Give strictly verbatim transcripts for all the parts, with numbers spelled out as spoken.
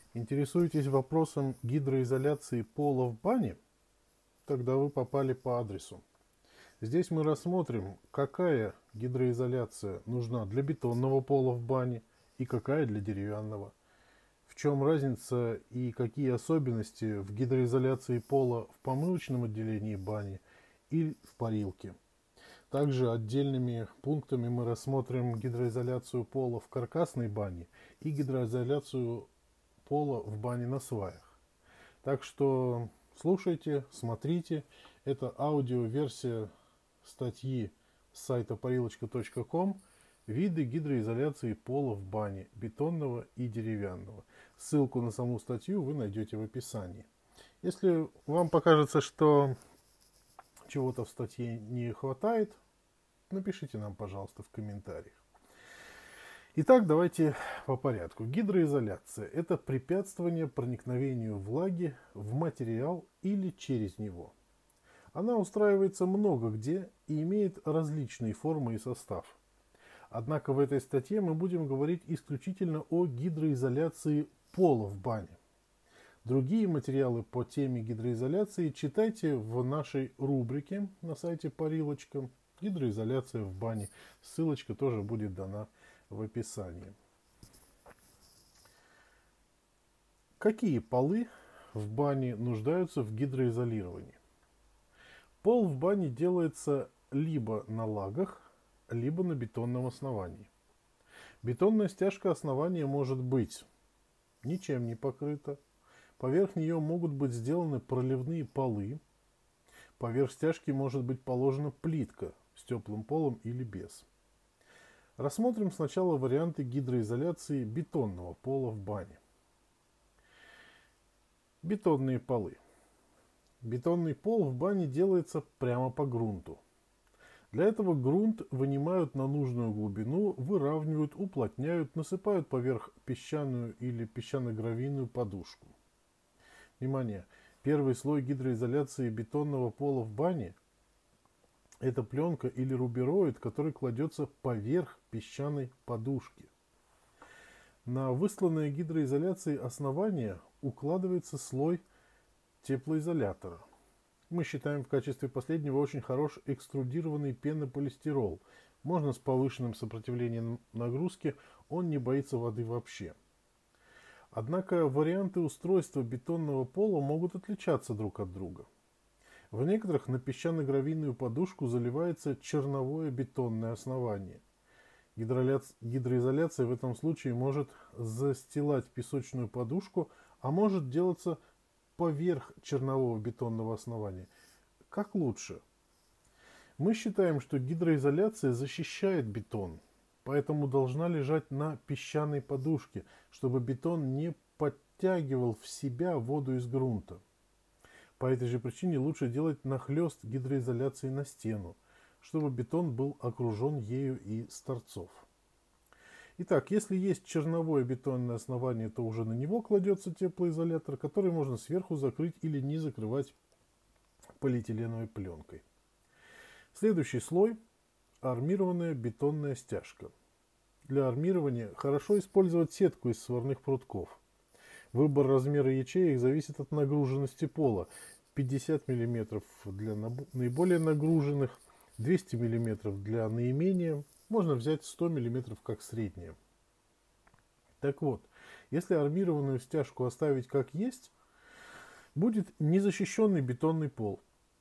Интересуетесь вопросом гидроизоляции пола в бане? Тогда вы попали по адресу. Здесь мы рассмотрим, какая гидроизоляция нужна для бетонного пола в бане и какая для деревянного. В чем разница и какие особенности в гидроизоляции пола в помывочном отделении бани и в парилке. Также отдельными пунктами мы рассмотрим гидроизоляцию пола в каркасной бане и гидроизоляцию пола в бане на сваях. Так что слушайте, смотрите. Это аудиоверсия статьи с сайта парилочка точка ком «Виды гидроизоляции пола в бане, бетонного и деревянного». Ссылку на саму статью вы найдете в описании. Если вам покажется, что чего-то в статье не хватает, напишите нам, пожалуйста, в комментариях. Итак, давайте по порядку. Гидроизоляция – это препятствование проникновению влаги в материал или через него. Она устраивается много где и имеет различные формы и состав. Однако в этой статье мы будем говорить исключительно о гидроизоляции пола в бане. Другие материалы по теме гидроизоляции читайте в нашей рубрике на сайте Парилочка «Гидроизоляция в бане». Ссылочка тоже будет дана в описании. Какие полы в бане нуждаются в гидроизолировании? Пол в бане делается либо на лагах, либо на бетонном основании. Бетонная стяжка основания может быть ничем не покрыта. Поверх нее могут быть сделаны проливные полы. Поверх стяжки может быть положена плитка с теплым полом или без. Рассмотрим сначала варианты гидроизоляции бетонного пола в бане. Бетонные полы. Бетонный пол в бане делается прямо по грунту. Для этого грунт вынимают на нужную глубину, выравнивают, уплотняют, насыпают поверх песчаную или песчано-гравийную подушку. Внимание! Первый слой гидроизоляции бетонного пола в бане – это пленка или рубероид, который кладется поверх песчаной подушки. На высланное гидроизоляцией основание укладывается слой теплоизолятора. Мы считаем в качестве последнего очень хорош экструдированный пенополистирол. Можно с повышенным сопротивлением нагрузки, он не боится воды вообще. Однако варианты устройства бетонного пола могут отличаться друг от друга. В некоторых на песчано-гравийную подушку заливается черновое бетонное основание. Гидроизоляция в этом случае может застилать песочную подушку, а может делаться поверх чернового бетонного основания. Как лучше? Мы считаем, что гидроизоляция защищает бетон, поэтому должна лежать на песчаной подушке, чтобы бетон не подтягивал в себя воду из грунта. По этой же причине лучше делать нахлест гидроизоляции на стену, чтобы бетон был окружен ею и с торцов. Итак, если есть черновое бетонное основание, то уже на него кладется теплоизолятор, который можно сверху закрыть или не закрывать полиэтиленовой пленкой. Следующий слой – армированная бетонная стяжка. Для армирования хорошо использовать сетку из сварных прутков. Выбор размера ячеек зависит от нагруженности пола. пятьдесят миллиметров для наиболее нагруженных, двести миллиметров для наименее. Можно взять сто миллиметров как среднее. Так вот, если армированную стяжку оставить как есть, будет незащищенный бетонный пол.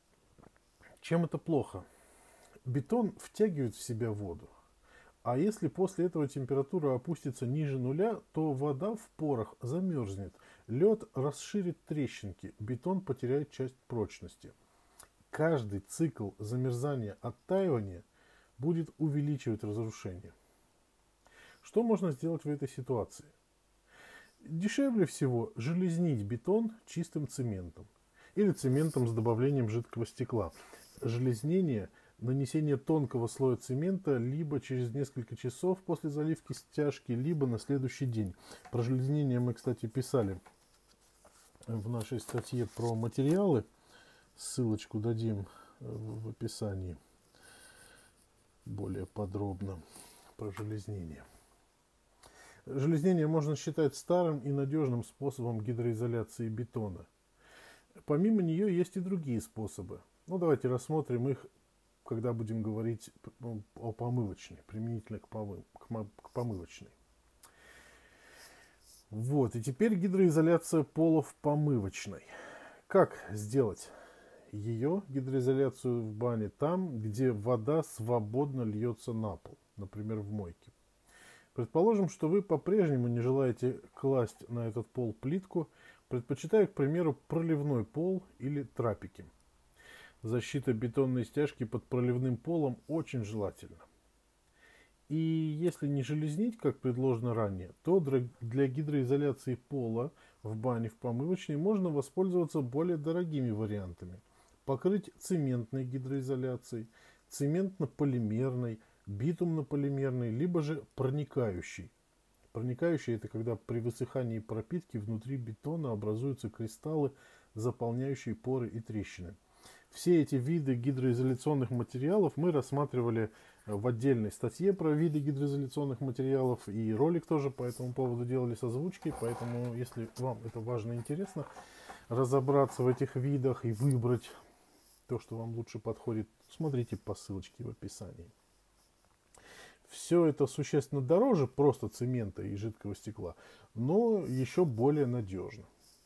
Чем это плохо? Бетон втягивает в себя воду. А если после этого температура опустится ниже нуля, то вода в порах замерзнет, лед расширит трещинки, бетон потеряет часть прочности. Каждый цикл замерзания-оттаивания будет увеличивать разрушение. Что можно сделать в этой ситуации? Дешевле всего железнить бетон чистым цементом или цементом с добавлением жидкого стекла. Железнение – нанесение тонкого слоя цемента либо через несколько часов после заливки стяжки, либо на следующий день. Про железнение мы, кстати, писали в нашей статье про материалы. Ссылочку дадим в описании более подробно про железнение. Железнение можно считать старым и надежным способом гидроизоляции бетона. Помимо нее есть и другие способы. Ну, давайте рассмотрим их, когда будем говорить о помывочной, применительно к, помы, к помывочной. Вот, и теперь гидроизоляция пола в помывочной. Как сделать ее, гидроизоляцию в бане, там, где вода свободно льется на пол, например, в мойке? Предположим, что вы по-прежнему не желаете класть на этот пол плитку, предпочитая, к примеру, проливной пол или трапики. Защита бетонной стяжки под проливным полом очень желательна. И если не железнить, как предложено ранее, то для гидроизоляции пола в бане в помывочной можно воспользоваться более дорогими вариантами. Покрыть цементной гидроизоляцией, цементно-полимерной, битумно-полимерной, либо же проникающей. Проникающий — это когда при высыхании пропитки внутри бетона образуются кристаллы, заполняющие поры и трещины. Все эти виды гидроизоляционных материалов мы рассматривали в отдельной статье про виды гидроизоляционных материалов, и ролик тоже по этому поводу делали с озвучкой, поэтому если вам это важно и интересно, разобраться в этих видах и выбрать то, что вам лучше подходит, смотрите по ссылочке в описании. Все это существенно дороже просто цемента и жидкого стекла, но еще более надежно.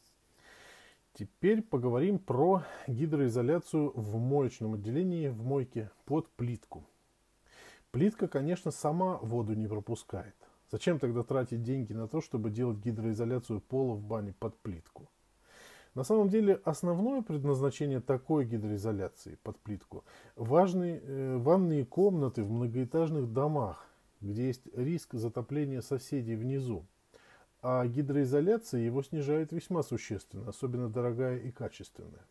Теперь поговорим про гидроизоляцию в моечном отделении, в мойке под плитку. Плитка, конечно, сама воду не пропускает. Зачем тогда тратить деньги на то, чтобы делать гидроизоляцию пола в бане под плитку? На самом деле основное предназначение такой гидроизоляции под плитку – важные э, ванные комнаты в многоэтажных домах, где есть риск затопления соседей внизу. А гидроизоляция его снижает весьма существенно, особенно дорогая и качественная.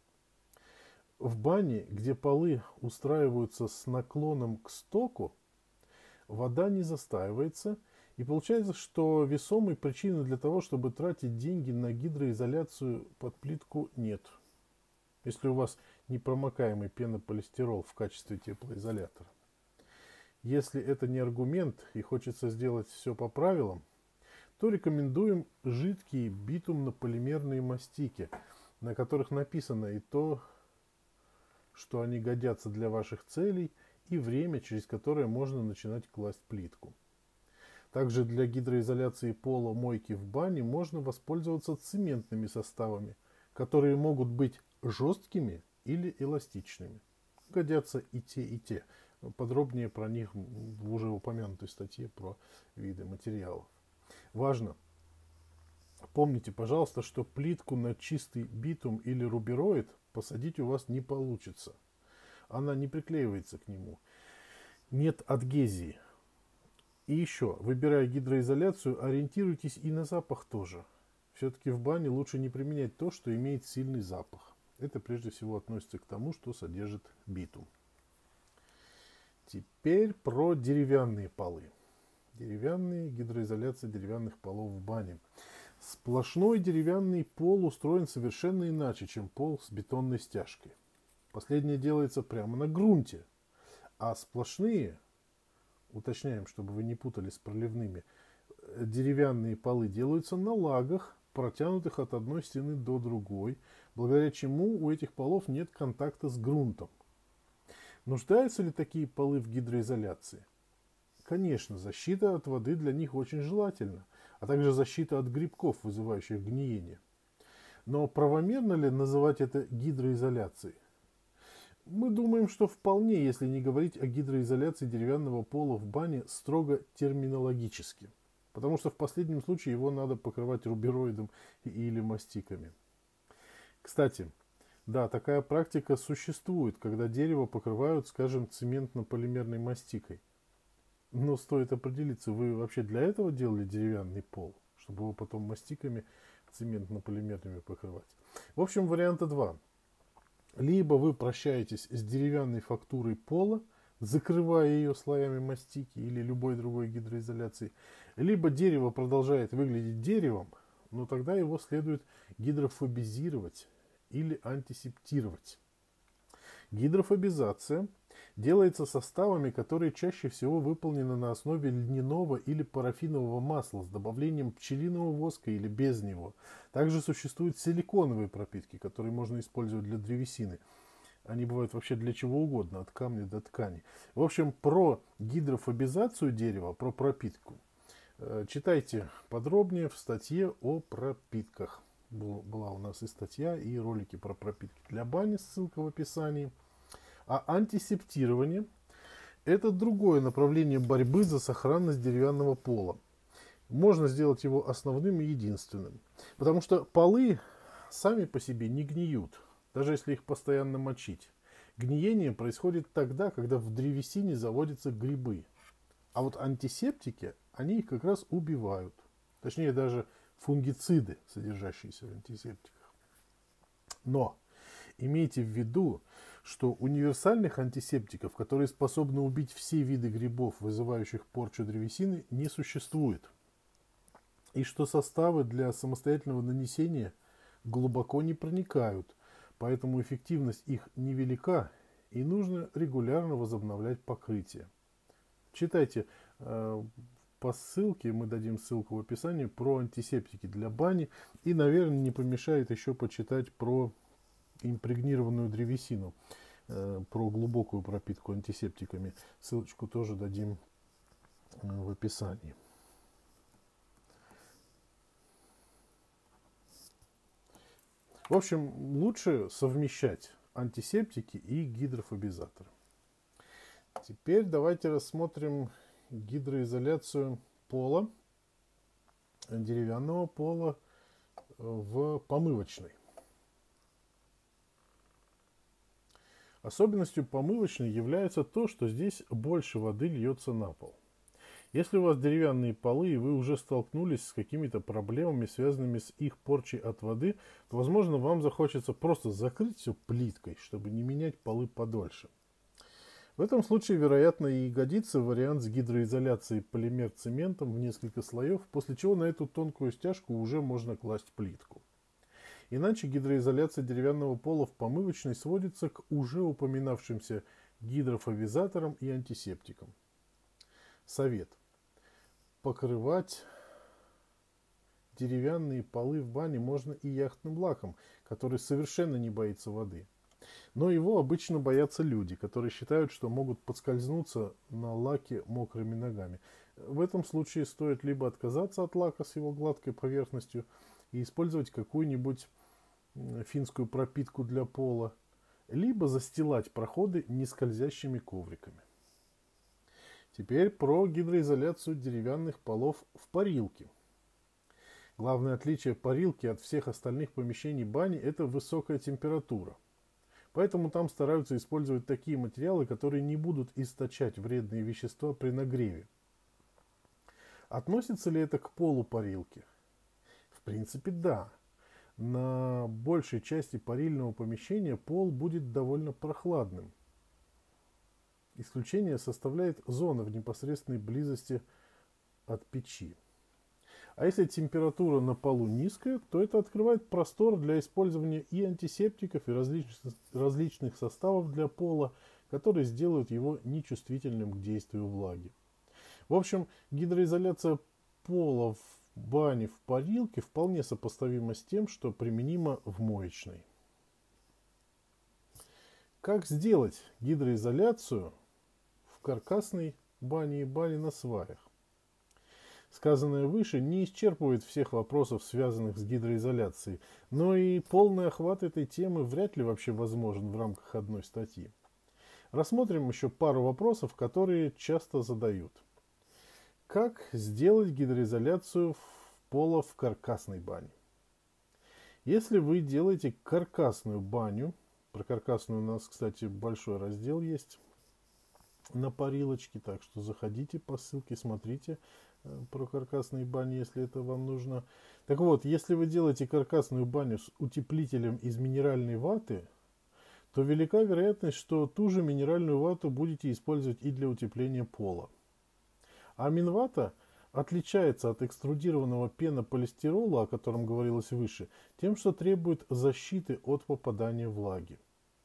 В бане, где полы устраиваются с наклоном к стоку, вода не застаивается, и получается, что весомой причины для того, чтобы тратить деньги на гидроизоляцию под плитку, нет. Если у вас непромокаемый пенополистирол в качестве теплоизолятора. Если это не аргумент и хочется сделать все по правилам, то рекомендуем жидкие битумно-полимерные мастики, на которых написано и то, что они годятся для ваших целей, и время, через которое можно начинать класть плитку. Также для гидроизоляции пола мойки в бане можно воспользоваться цементными составами, которые могут быть жесткими или эластичными. Годятся и те, и те. Подробнее про них в уже упомянутой статье про виды материалов. Важно! Помните, пожалуйста, что плитку на чистый битум или рубероид посадить у вас не получится. Она не приклеивается к нему. Нет адгезии. И еще, выбирая гидроизоляцию, ориентируйтесь и на запах тоже. Все-таки в бане лучше не применять то, что имеет сильный запах. Это прежде всего относится к тому, что содержит битум. Теперь про деревянные полы. Деревянные, гидроизоляция деревянных полов в бане. Сплошной деревянный пол устроен совершенно иначе, чем пол с бетонной стяжкой. Последнее делается прямо на грунте, а сплошные, уточняем, чтобы вы не путали с проливными, деревянные полы делаются на лагах, протянутых от одной стены до другой, благодаря чему у этих полов нет контакта с грунтом. Нуждаются ли такие полы в гидроизоляции? Конечно, защита от воды для них очень желательна, а также защита от грибков, вызывающих гниение. Но правомерно ли называть это гидроизоляцией? Мы думаем, что вполне, если не говорить о гидроизоляции деревянного пола в бане строго терминологически. Потому что в последнем случае его надо покрывать рубероидом или мастиками. Кстати, да, такая практика существует, когда дерево покрывают, скажем, цементно-полимерной мастикой. Но стоит определиться, вы вообще для этого делали деревянный пол, чтобы его потом мастиками цементно-полимерными покрывать. В общем, варианта два. Либо вы прощаетесь с деревянной фактурой пола, закрывая ее слоями мастики или любой другой гидроизоляции, либо дерево продолжает выглядеть деревом, но тогда его следует гидрофобизировать или антисептировать. Гидрофобизация делается составами, которые чаще всего выполнены на основе льняного или парафинового масла с добавлением пчелиного воска или без него. Также существуют силиконовые пропитки, которые можно использовать для древесины. Они бывают вообще для чего угодно, от камня до ткани. В общем, про гидрофобизацию дерева, про пропитку, читайте подробнее в статье о пропитках. Была у нас и статья, и ролики про пропитки для бани, ссылка в описании. А антисептирование – это другое направление борьбы за сохранность деревянного пола. Можно сделать его основным и единственным. Потому что полы сами по себе не гниют, даже если их постоянно мочить. Гниение происходит тогда, когда в древесине заводятся грибы. А вот антисептики, они их как раз убивают. Точнее, даже фунгициды, содержащиеся в антисептиках. Но имейте в виду, что универсальных антисептиков, которые способны убить все виды грибов, вызывающих порчу древесины, не существует. И что составы для самостоятельного нанесения глубоко не проникают, поэтому эффективность их невелика и нужно регулярно возобновлять покрытие. Читайте э, по ссылке, мы дадим ссылку в описании, про антисептики для бани. И, наверное, не помешает еще почитать про импрегнированную древесину, э, про глубокую пропитку антисептиками. Ссылочку тоже дадим э, в описании. В общем, лучше совмещать антисептики и гидрофобизаторы. Теперь давайте рассмотрим гидроизоляцию пола, деревянного пола в помывочной. Особенностью помывочной является то, что здесь больше воды льется на пол. Если у вас деревянные полы и вы уже столкнулись с какими-то проблемами, связанными с их порчей от воды, то, возможно, вам захочется просто закрыть все плиткой, чтобы не менять полы подольше. В этом случае, вероятно, и годится вариант с гидроизоляцией полимер-цементом в несколько слоев, после чего на эту тонкую стяжку уже можно класть плитку. Иначе гидроизоляция деревянного пола в помывочной сводится к уже упоминавшимся гидрофобизаторам и антисептикам. Совет. Покрывать деревянные полы в бане можно и яхтным лаком, который совершенно не боится воды. Но его обычно боятся люди, которые считают, что могут подскользнуться на лаке мокрыми ногами. В этом случае стоит либо отказаться от лака с его гладкой поверхностью и использовать какую-нибудь финскую пропитку для пола, либо застилать проходы нескользящими ковриками. Теперь про гидроизоляцию деревянных полов в парилке. Главное отличие парилки от всех остальных помещений бани – это высокая температура. Поэтому там стараются использовать такие материалы, которые не будут источать вредные вещества при нагреве. Относится ли это к полу парилки? В принципе, да. На большей части парильного помещения пол будет довольно прохладным. Исключение составляет зона в непосредственной близости от печи. А если температура на полу низкая, то это открывает простор для использования и антисептиков, и различных, различных составов для пола, которые сделают его нечувствительным к действию влаги. В общем, гидроизоляция пола в бане в парилке вполне сопоставима с тем, что применимо в моечной. Как сделать гидроизоляцию в каркасной бане и бане на сваях? Сказанное выше не исчерпывает всех вопросов, связанных с гидроизоляцией, но и полный охват этой темы вряд ли вообще возможен в рамках одной статьи. Рассмотрим еще пару вопросов, которые часто задают. Как сделать гидроизоляцию пола в каркасной бане? Если вы делаете каркасную баню, про каркасную у нас, кстати, большой раздел есть на парилочке, так что заходите по ссылке, смотрите про каркасные бани, если это вам нужно. Так вот, если вы делаете каркасную баню с утеплителем из минеральной ваты, то велика вероятность, что ту же минеральную вату будете использовать и для утепления пола. А минвата отличается от экструдированного пенополистирола, о котором говорилось выше, тем, что требует защиты от попадания влаги.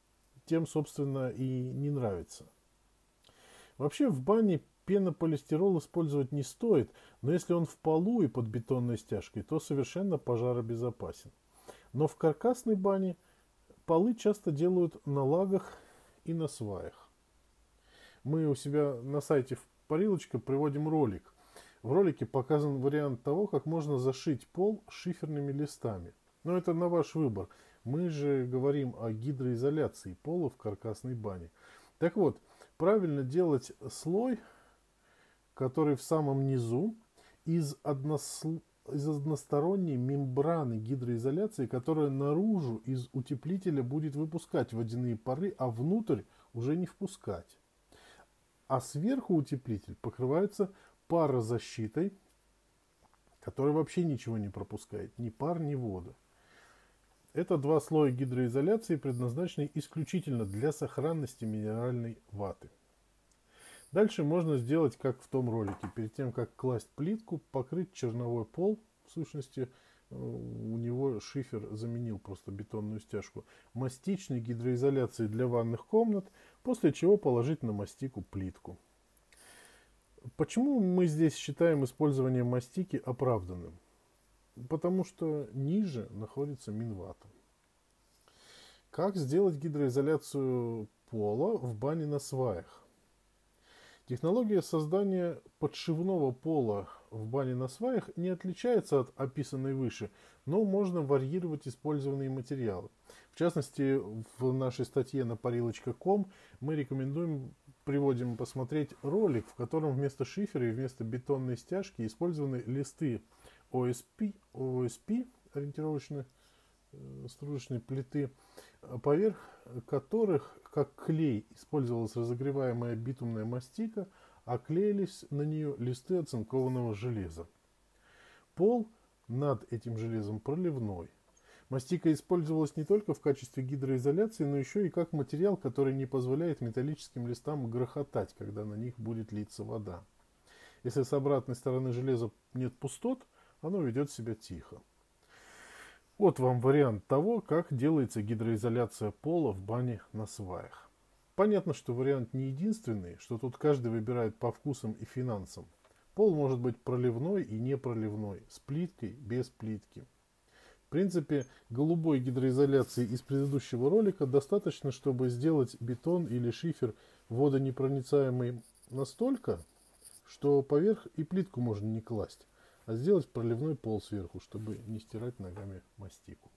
тем, собственно, и не нравится. Вообще в бане пенополистирол использовать не стоит, но если он в полу и под бетонной стяжкой, то совершенно пожаробезопасен. Но в каркасной бане полы часто делают на лагах и на сваях. Мы у себя на сайте Парилочка приводим ролик. В ролике показан вариант того, как можно зашить пол шиферными листами. Но это на ваш выбор. Мы же говорим о гидроизоляции пола в каркасной бане. Так вот, правильно делать слой, который в самом низу, из, односл... из односторонней мембраны гидроизоляции, которая наружу из утеплителя будет выпускать водяные пары, а внутрь уже не впускать. А сверху утеплитель покрывается парозащитой, которая вообще ничего не пропускает, ни пар, ни воду. Это два слоя гидроизоляции, предназначенные исключительно для сохранности минеральной ваты. Дальше можно сделать, как в том ролике. Перед тем, как класть плитку, покрыть черновой пол. В сущности, у него шифер заменил просто бетонную стяжку. Мастичной гидроизоляцией для ванных комнат, после чего положить на мастику плитку. Почему мы здесь считаем использование мастики оправданным? Потому что ниже находится минвата. Как сделать гидроизоляцию пола в бане на сваях? Технология создания подшивного пола в бане на сваях не отличается от описанной выше, но можно варьировать использованные материалы. В частности, в нашей статье на парилочка точка ком мы рекомендуем, приводим посмотреть ролик, в котором вместо шифера и вместо бетонной стяжки использованы листы о эс пи, о эс пи ориентировочной э, стружечной плиты, поверх которых, как клей, использовалась разогреваемая битумная мастика, а клеились на нее листы оцинкованного железа. Пол над этим железом проливной. Мастика использовалась не только в качестве гидроизоляции, но еще и как материал, который не позволяет металлическим листам грохотать, когда на них будет литься вода. Если с обратной стороны железа нет пустот, оно ведет себя тихо. Вот вам вариант того, как делается гидроизоляция пола в бане на сваях. Понятно, что вариант не единственный, что тут каждый выбирает по вкусам и финансам. Пол может быть проливной и непроливной, с плиткой, без плитки. В принципе, голубой гидроизоляции из предыдущего ролика достаточно, чтобы сделать бетон или шифер водонепроницаемый настолько, что поверх и плитку можно не класть, а сделать проливной пол сверху, чтобы не стирать ногами мастику.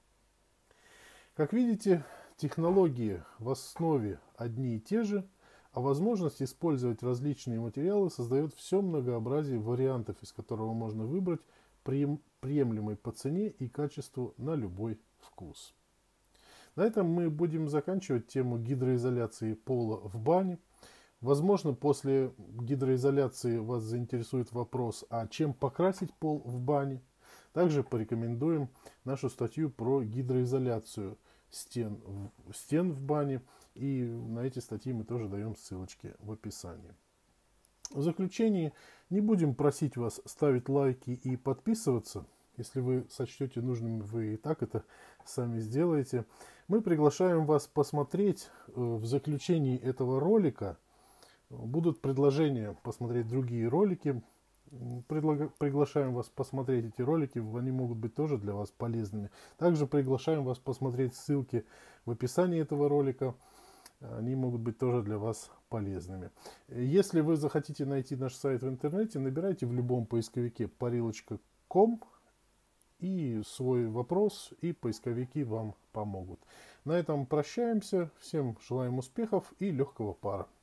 Как видите, технологии в основе одни и те же, а возможность использовать различные материалы создает все многообразие вариантов, из которого можно выбрать приемлемый по цене и качеству на любой вкус. На этом мы будем заканчивать тему гидроизоляции пола в бане. Возможно, после гидроизоляции вас заинтересует вопрос, а чем покрасить пол в бане. Также порекомендуем нашу статью про гидроизоляцию стен, стен в бане. И на эти статьи мы тоже даем ссылочки в описании. В заключение не будем просить вас ставить лайки и подписываться. Если вы сочтете нужным, вы и так это сами сделаете. Мы приглашаем вас посмотреть в заключении этого ролика. Будут предложения посмотреть другие ролики. Предлага... Приглашаем вас посмотреть эти ролики, они могут быть тоже для вас полезными. Также приглашаем вас посмотреть ссылки в описании этого ролика. Они могут быть тоже для вас полезными. Если вы захотите найти наш сайт в интернете, набирайте в любом поисковике парилочка точка ком и свой вопрос, и поисковики вам помогут. На этом прощаемся. Всем желаем успехов и легкого пара.